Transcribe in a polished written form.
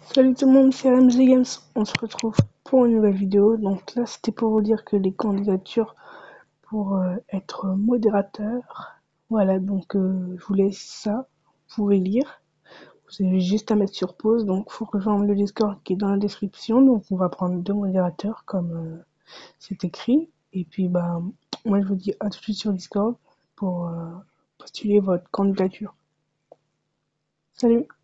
Salut tout le monde, c'est RMZ Games. On se retrouve pour une nouvelle vidéo. Donc là, c'était pour vous dire que les candidatures pour être modérateur. Voilà, donc je vous laisse ça. Vous pouvez lire. Vous avez juste à mettre sur pause. Donc, il faut rejoindre le Discord qui est dans la description. Donc, on va prendre 2 modérateurs comme c'est écrit. Et puis, bah, moi, je vous dis à tout de suite sur Discord pour postuler votre candidature. Salut!